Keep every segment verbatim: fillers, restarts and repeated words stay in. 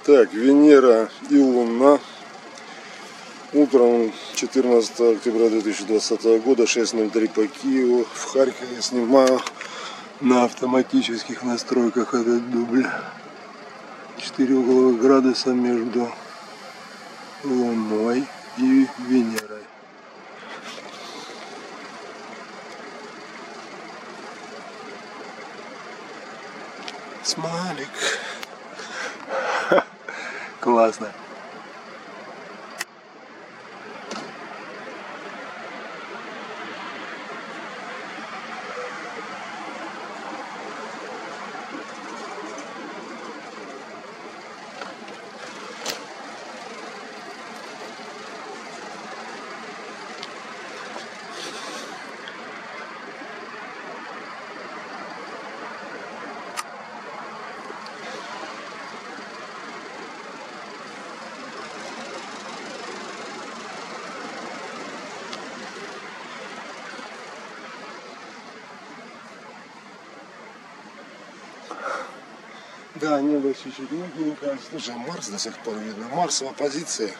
Так, Венера и Луна. Утром четырнадцатого октября две тысячи двадцатого года, шесть ноль три по Киеву. В Харькове я снимаю на автоматических настройках этот дубль. четыре угловых градуса между Луной и Венерой. Смайлик. Классно. Да, небо чуть-чуть мутненько. Слушай, Марс до сих пор видно. Марс в оппозиции.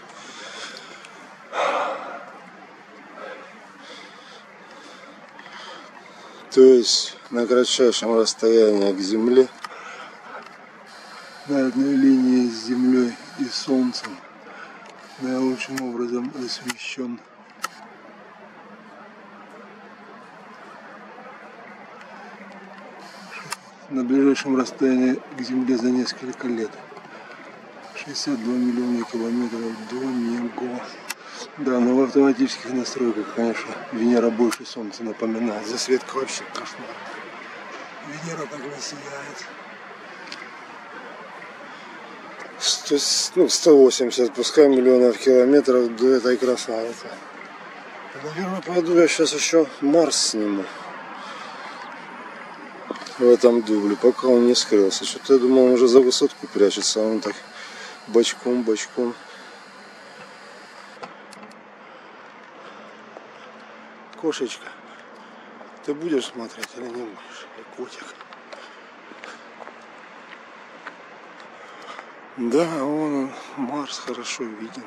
То есть на кратчайшем расстоянии к Земле, на одной линии с Землей и Солнцем, наилучшим образом освещен. На ближайшем расстоянии к Земле за несколько лет. шестьдесят два миллиона километров до него. Да, но в автоматических настройках, конечно, Венера больше Солнца напоминает. Засветка вообще кошмар. Венера так не сияет. сто, ну, сто восемьдесят, пускай, миллионов километров до этой красавицы. Наверное, пойду я сейчас еще Марс сниму. В этом дубле, пока он не скрылся. Что-то я думал, он уже за высотку прячется, а он так бочком, бочком. Кошечка, ты будешь смотреть или не будешь? И котик. Да, вон он, Марс хорошо виден.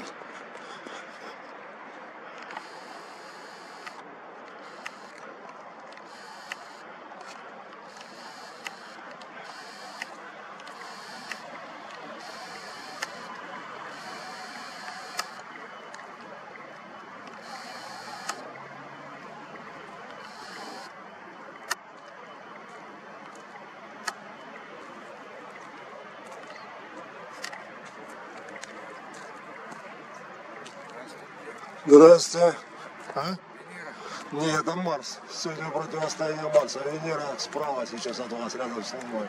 Здравствуйте. А? Нет, это Марс. Сегодня противостояние Марса. Венера справа сейчас от вас, рядом с Луной.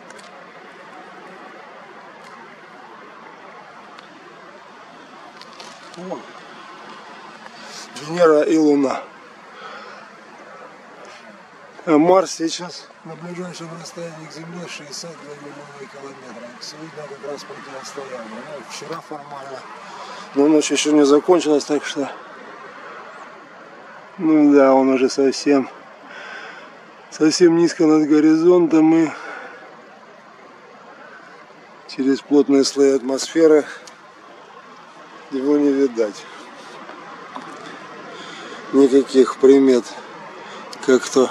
Вот. Венера и Луна. А Марс сейчас на ближайшем расстоянии к Земле шестьдесят два миллиона километров. Сегодня как раз противостояние. Ну, вчера формально. Но ночь еще не закончилась, так что... Ну да, он уже совсем, совсем низко над горизонтом, и через плотные слои атмосферы его не видать. Никаких примет, как то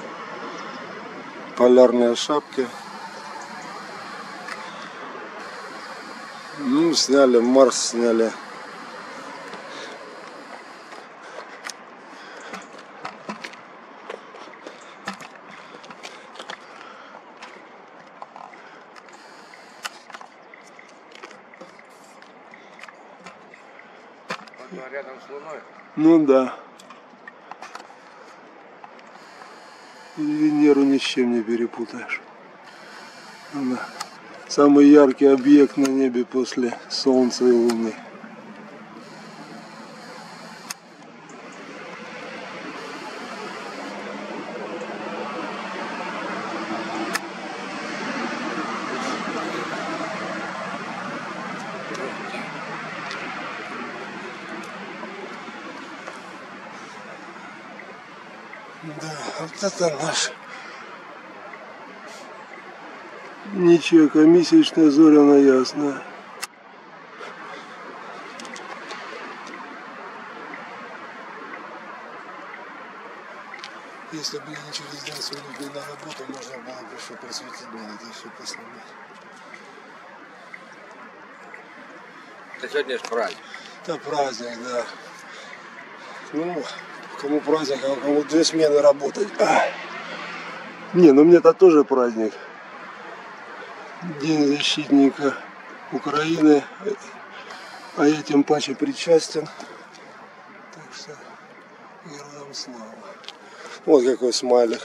полярные шапки. Ну, сняли Марс, сняли. Рядом с Луной? Ну да. И Венеру ни с чем не перепутаешь. Она самый яркий объект на небе после Солнца и Луны. Да, вот это наш ничья месячная зоряно ясная. Если бы я не через двадцать минут не на работу, можно было бы еще просветить мне, это все поснимать. Это сегодня же праздник. Это праздник, да. Ну, кому праздник, а кому две смены работать. А. Не, ну мне-то тоже праздник. День защитника Украины. А я тем паче причастен. Так что героям слава. Вот какой смайлик.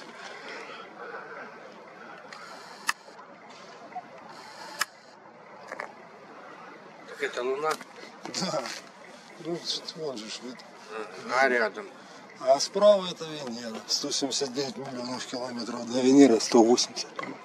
Так это луна? Да. Ну, вон же вид. А рядом? А справа это Венера. сто семьдесят девять миллионов километров до Венеры, сто восемьдесят.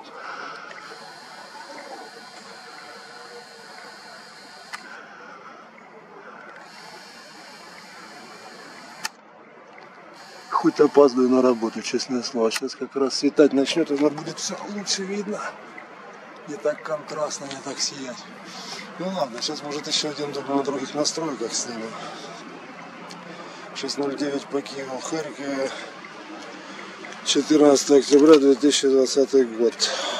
Хоть опаздываю на работу, честное слово. Сейчас как раз светать начнет, и будет все лучше видно. Не так контрастно, не так сиять. Ну ладно, сейчас может еще один на других настройках снимем. шесть ноль девять по Киеву, Харькове. четырнадцатое октября две тысячи двадцатый год.